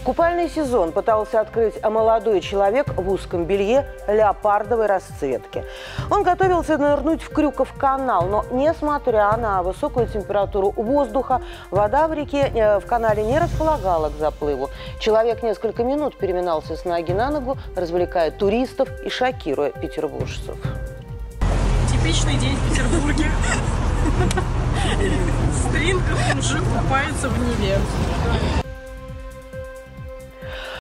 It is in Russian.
Купальный сезон пытался открыть молодой человек в узком белье леопардовой расцветки. Он готовился нырнуть в Крюков канал, но, несмотря на высокую температуру воздуха, вода в канале не располагала к заплыву. Человек несколько минут переминался с ноги на ногу, развлекая туристов и шокируя петербуржцев. Типичный день в Петербурге. В стрингах мужик купается в Неве.